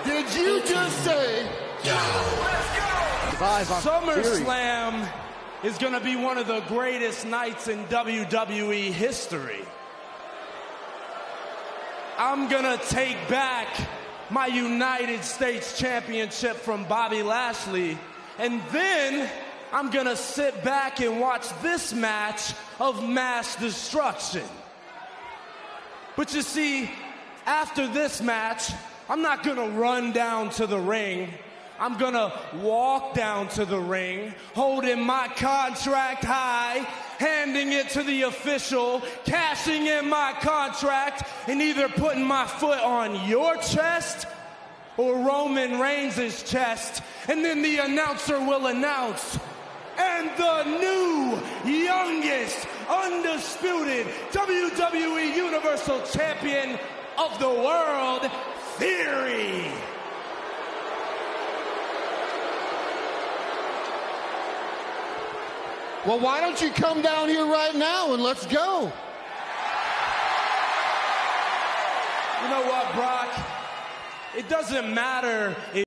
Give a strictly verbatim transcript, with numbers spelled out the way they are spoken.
Did you just say? SummerSlam is going to be one of the greatest nights in W W E history. I'm going to take back my United States Championship from Bobby Lashley, and then I'm going to sit back and watch this match of mass destruction. But you see, after this match, I'm not going to run down to the ring. I'm going to walk down to the ring, holding my contract high, handing it to the official, cashing in my contract, and either putting my foot on your chest or Roman Reigns' chest, and then the announcer will announce, and the new, youngest, undisputed W W E Universal Champion of the world, Theory. Well, why don't you come down here right now and let's go? You know what, Brock? It doesn't matter if